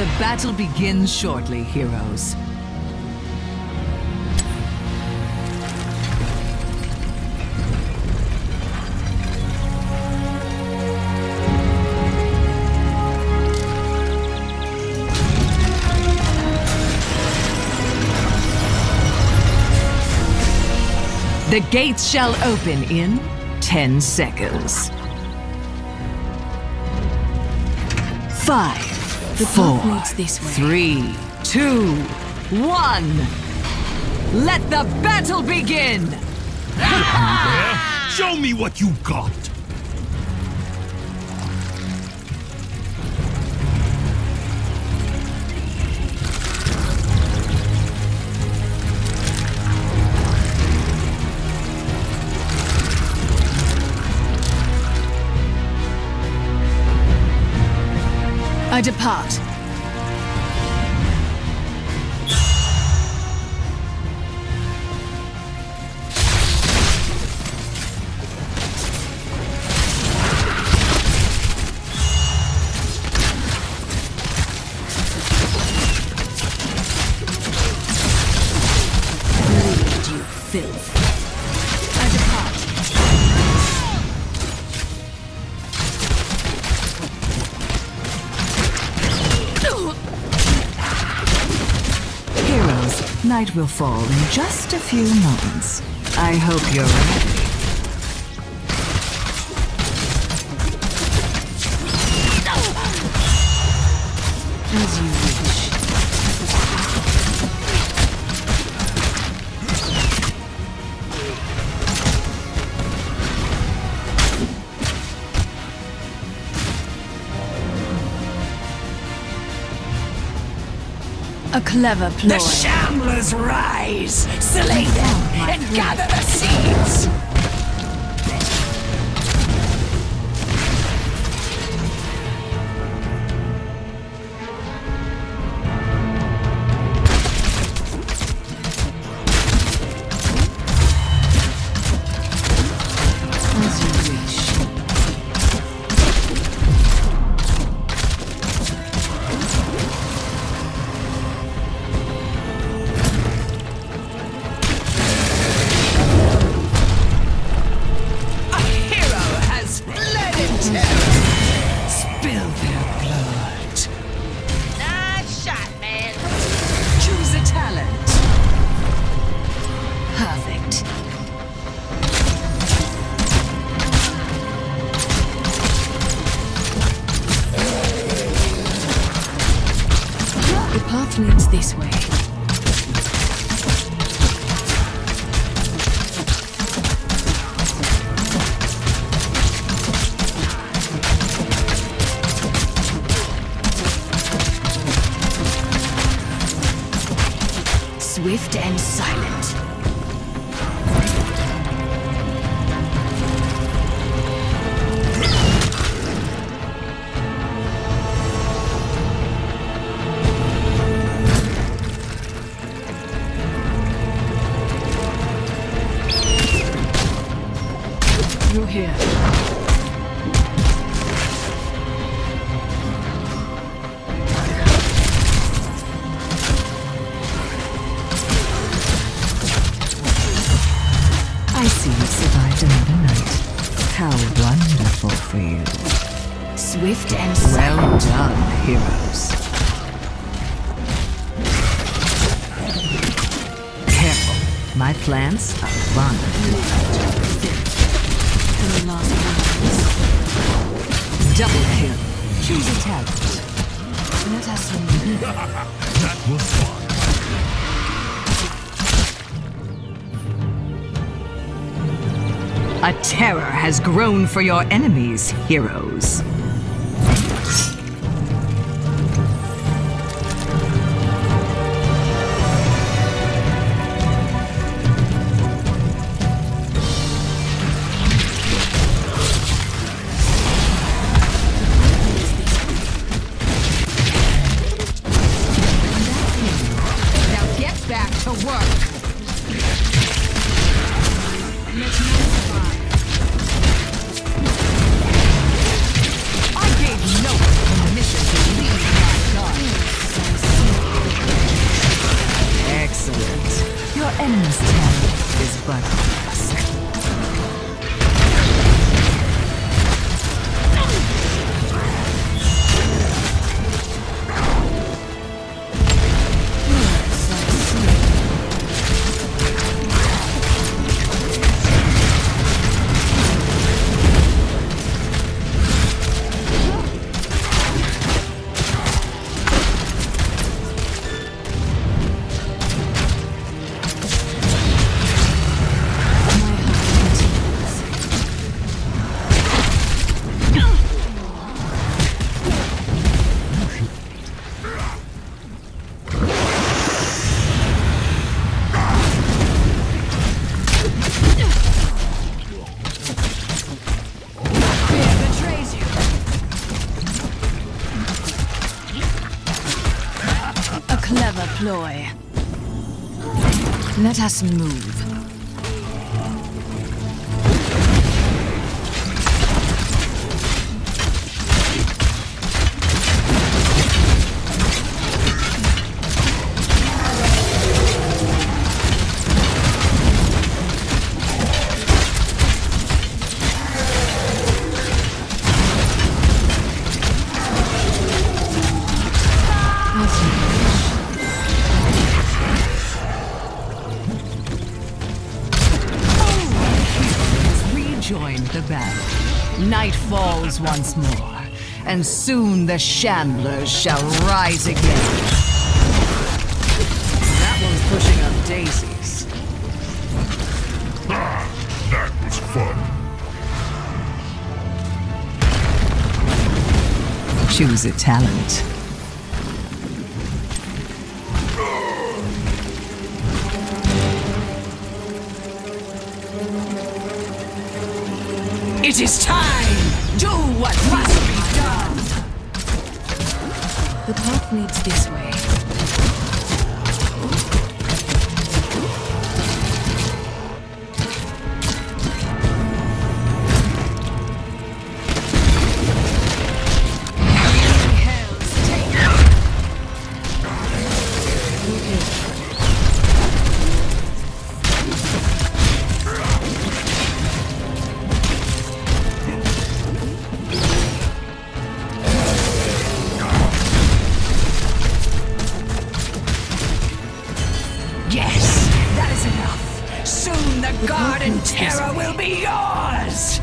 The battle begins shortly, heroes. The gates shall open in 10 seconds. 5, 4, 3, 2, 1. Let the battle begin! Show me what you got! I depart. Bleed, you filth. I depart. Heroes, night will fall in just a few moments. I hope you're ready. As you wish. A clever ploy. The Shamblers rise! Slay them and gather the seeds! As you wish. Spill their blood. Nice shot, man. Choose a talent. Perfect. The path leads this way. Swift and silent. You're here. I see you survived another night. How wonderful for you. Swift and silent. Well done, heroes. Careful. My plants are vulnerable. Double kill. Choose a talent. Let us see. That was fun. A terror has grown for your enemies, heroes. Now get back to work. deploy. Let us move. Joined the battle. Night falls once more, and soon the Shamblers shall rise again. That one's pushing up daisies. Ah, that was fun. Choose a talent. It is time! Do what must be done! The path leads this way. Yes, that is enough. Soon the Garden of Terror will be yours!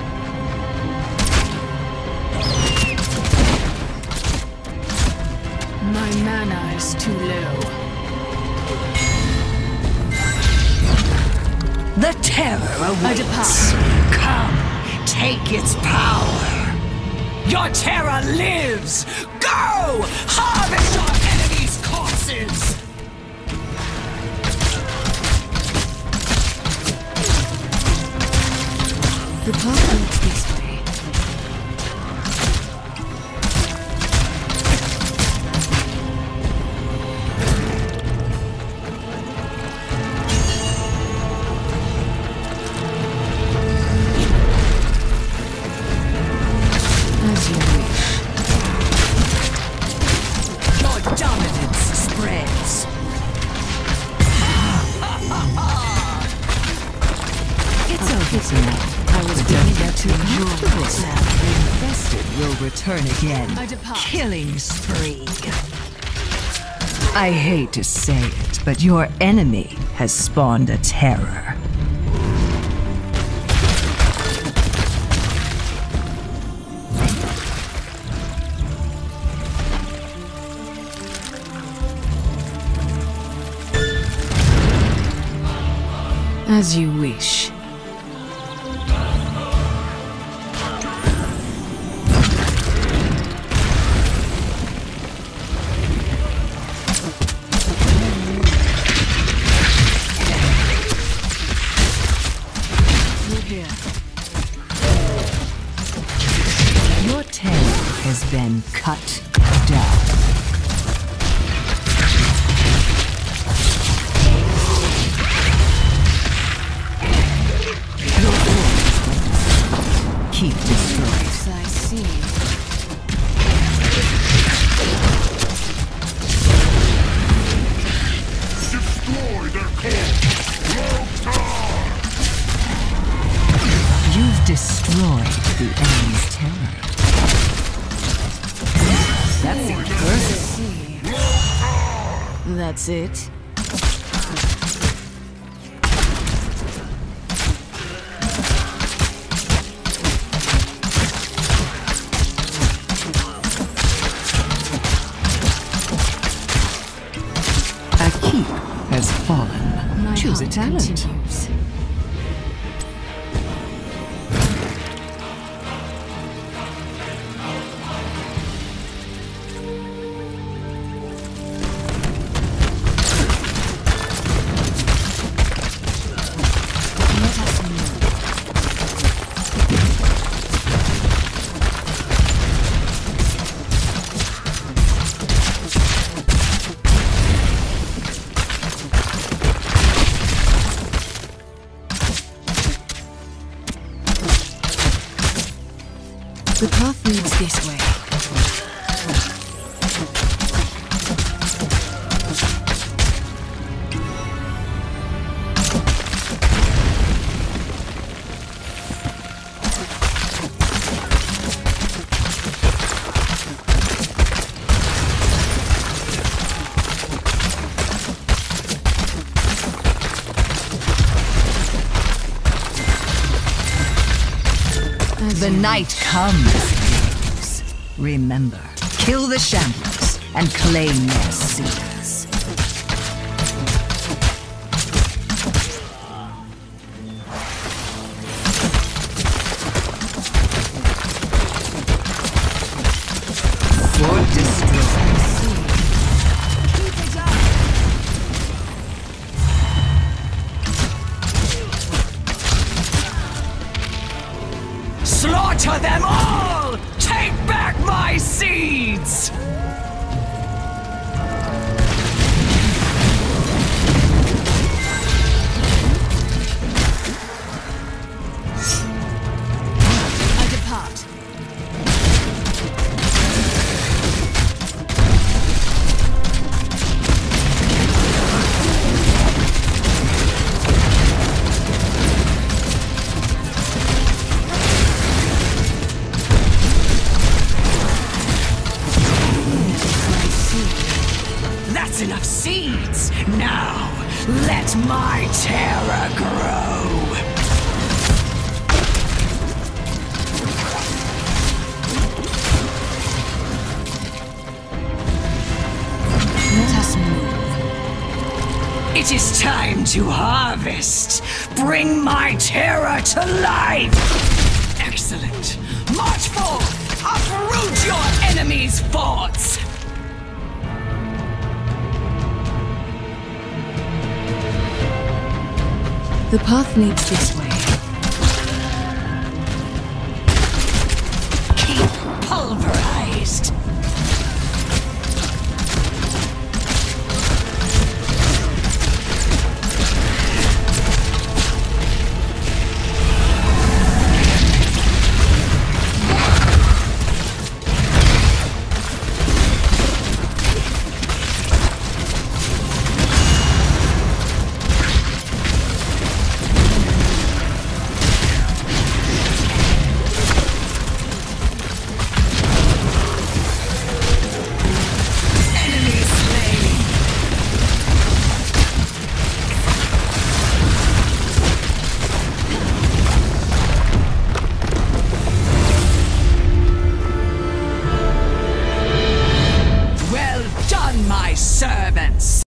My mana is too low. The terror awaits. Come, take its power. Your terror lives! Go! Harvest our enemies' corpses! The path leads this way. As you wish. Your dominance spreads. It's over now. I was doing that to comfortable now. The infested will return again. Killing spree. I hate to say it, but your enemy has spawned a terror. As you wish. Your tail has been cut down. Keep destroyed. I see. Destroy their core! You've destroyed the enemy's terror. That seems perfect. That's it. A keep has fallen. Choose a talent. Continues. The path leads this way. The night comes. Remember, kill the shamblers and claim their seals. For destruction. Slaughter them all! Take back my seeds! I depart. That's enough seeds! Now, let my terror grow! Let us move. It is time to harvest! Bring my terror to life! Excellent! March forth! Uproot your enemies' forts! The path leads this way. Keep pulverized!